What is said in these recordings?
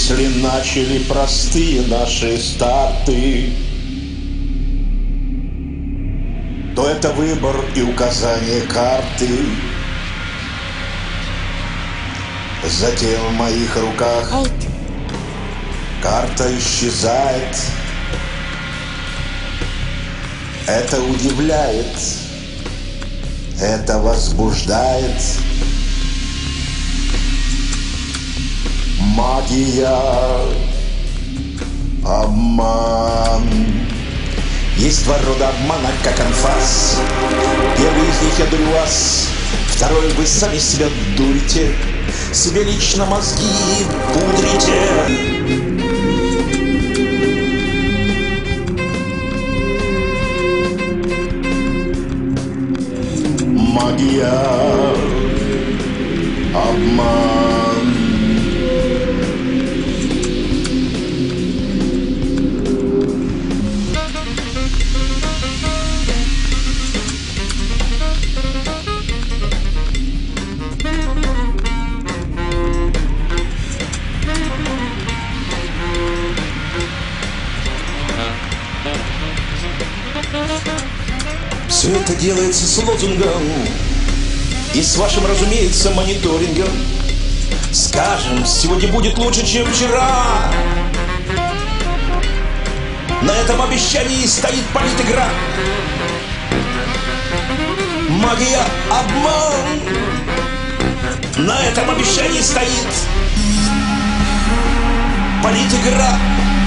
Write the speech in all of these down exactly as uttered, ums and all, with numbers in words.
Если начали простые наши старты, то это выбор и указание карты. Затем в моих руках карта исчезает. Это удивляет, это возбуждает. Магия, обман. Есть два рода обмана, как анфас. Первый из них я дурю вас, второй вы сами себя дурите, себе лично мозги пудрите. Магия, обман. Все это делается с лозунгом и с вашим, разумеется, мониторингом. Скажем, сегодня будет лучше, чем вчера. На этом обещании стоит политигра. Магия, обман. На этом обещании стоит политигра.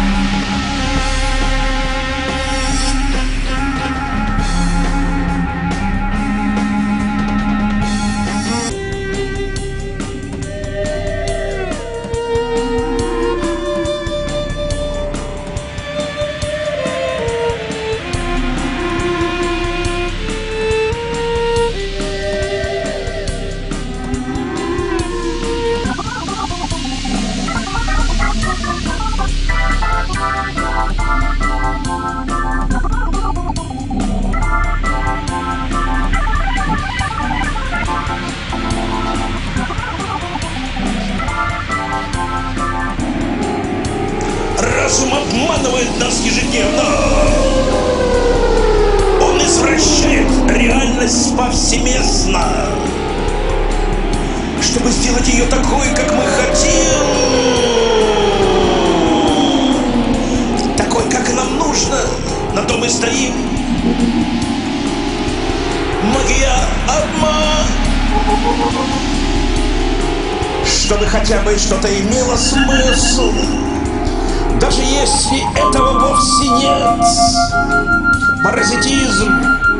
Разум обманывает нас ежедневно. Он извращает реальность повсеместно, чтобы сделать ее такой, как мы хотим, такой, как нам нужно. На то мы стоим. Магия, обман. Чтобы хотя бы что-то имело смысл, даже если этого вовсе нет. Паразитизм,